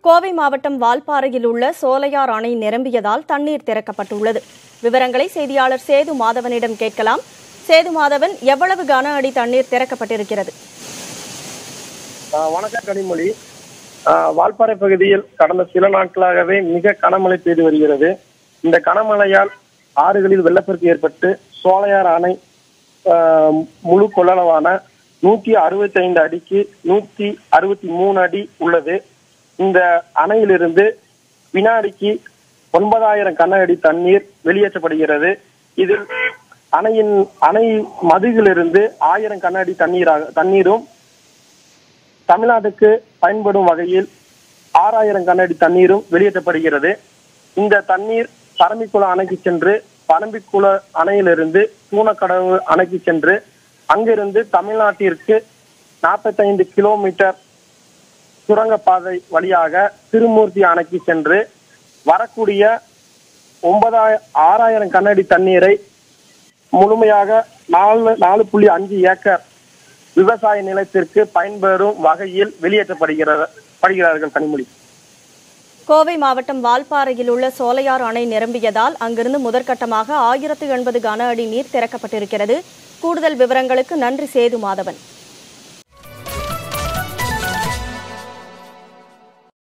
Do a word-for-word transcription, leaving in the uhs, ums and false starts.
கோவை மாவட்டம் வால்பாறையில் உள்ள சோலையார் அணை நிரம்பியதால் தண்ணீர் திறக்கப்பட்டுள்ளது. விவரங்களை செய்தியாளர் சேது மாதவனிடம் கேட்கலாம். சேது மாதவன், எவ்வளவு கன அடி தண்ணீர் திறக்கப்பட்டிருக்கிறது? வணக்கம் கனிமொழி. வால்பாறை பகுதியில் கடந்த சில நாட்களாகவே மிக கனமழை பெய்து வருகிறது. இந்த கனமழையால் ஆறுகளில் வெள்ளப்பெருக்கு ஏற்பட்டு சோலையார் அணை முழு கொள்ளளவான நூத்தி அறுபத்தி ஐந்து அடிக்கு நூத்தி அறுபத்தி மூணு அடி உள்ளது. இந்த அணையிலிருந்து வினாடிக்கு ஒன்பதாயிரம் கன அடி தண்ணீர் வெளியேற்றப்படுகிறது. இதில் அணையின் அணை மதுகிலிருந்து ஆயிரம் கன அடி தண்ணீராக தண்ணீரும் தமிழ்நாட்டுக்கு பயன்படும் வகையில் ஆறாயிரம் கன அடி தண்ணீரும் வெளியேற்றப்படுகிறது. இந்த தண்ணீர் பரம்பிக்குளம் அணைக்கு சென்று பரம்பிக்குள அணையிலிருந்து தூணக்கடவு அணைக்கு சென்று அங்கிருந்து தமிழ்நாட்டிற்கு நாற்பத்தி ஐந்து கிலோமீட்டர் சுரங்கப்பாதை வழியாக திருமூர்த்தி அணைக்கு சென்று வரக்கூடிய ஒன்பதாயிரம் ஆறாயிரம் கனஅடி தண்ணீரை முழுமையாக நாலு நாலு புள்ளி அஞ்சு ஏக்கர் விவசாய நிலத்திற்கு பயன்பெறும் வகையில் வெளியேற்றப்படுகிறார்கள். கனிமொழி, கோவை மாவட்டம் வால்பாறையில் உள்ள சோலையார் அணை நிரம்பியதால் அங்கிருந்து முதற்கட்டமாக ஆயிரத்து எண்பது கன அடி நீர் திறக்கப்பட்டிருக்கிறது. கூடுதல் விவரங்களுக்கு நன்றி சேது மாதவன்.